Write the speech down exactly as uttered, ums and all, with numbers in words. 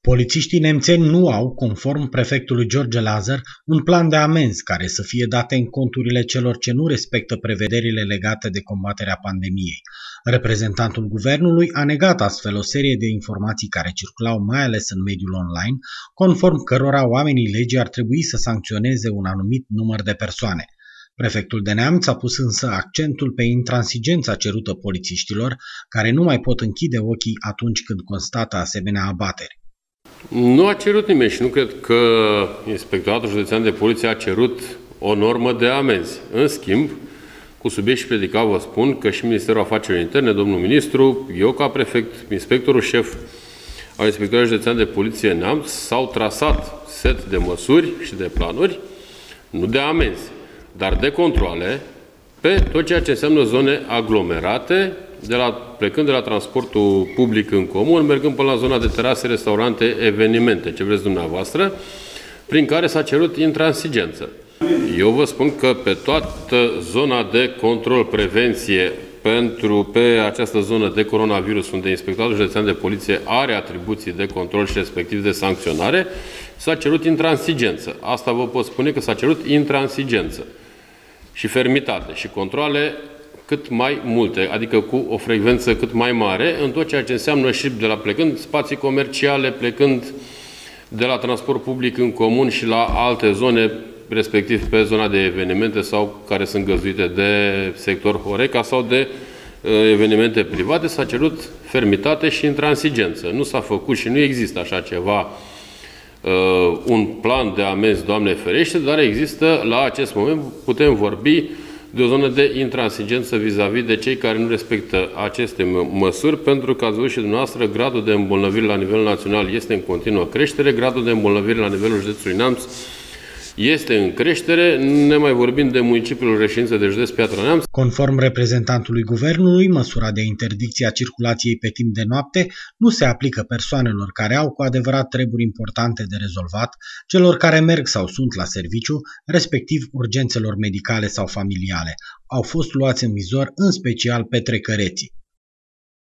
Polițiștii nemțeni nu au, conform prefectului George Lazar, un plan de amenzi care să fie date în conturile celor ce nu respectă prevederile legate de combaterea pandemiei. Reprezentantul guvernului a negat astfel o serie de informații care circulau mai ales în mediul online, conform cărora oamenii legii ar trebui să sancționeze un anumit număr de persoane. Prefectul de Neamț a pus însă accentul pe intransigența cerută polițiștilor, care nu mai pot închide ochii atunci când constată asemenea abateri. Nu a cerut nimeni și nu cred că Inspectoratul Județean de Poliție a cerut o normă de amenzi. În schimb, cu subiect și predicat vă spun că și Ministerul Afacerilor Interne, domnul ministru, eu ca prefect, inspectorul șef al Inspectoratului Județean de Poliție Neamț s-au trasat set de măsuri și de planuri, nu de amenzi, dar de controale pe tot ceea ce înseamnă zone aglomerate, de la, plecând de la transportul public în comun, mergând până la zona de terase, restaurante, evenimente, ce vreți dumneavoastră, prin care s-a cerut intransigență. Eu vă spun că pe toată zona de control, prevenție, pentru pe această zonă de coronavirus, unde Inspectoratul Județean de Poliție are atribuții de control și respectiv de sancționare, s-a cerut intransigență. Asta vă pot spune că s-a cerut intransigență și fermitate și controle cât mai multe, adică cu o frecvență cât mai mare, în tot ceea ce înseamnă și de la plecând spații comerciale, plecând de la transport public în comun și la alte zone, respectiv pe zona de evenimente sau care sunt găzduite de sector Horeca sau de uh, evenimente private, s-a cerut fermitate și intransigență. Nu s-a făcut și nu există așa ceva, uh, un plan de amenzi, Doamne ferește, dar există la acest moment, putem vorbi de o zonă de intransigență vis-a-vis de cei care nu respectă aceste măsuri, pentru că ați văzut și dumneavoastră, gradul de îmbolnăvire la nivel național este în continuă creștere, gradul de îmbolnăvire la nivelul județului Neamț este în creștere, ne mai vorbim de municipiul reședință de județ Piatra Neamț. Conform reprezentantului guvernului, măsura de interdicție a circulației pe timp de noapte nu se aplică persoanelor care au cu adevărat treburi importante de rezolvat, celor care merg sau sunt la serviciu, respectiv urgențelor medicale sau familiale. Au fost luați în vizor în special petrecăreții.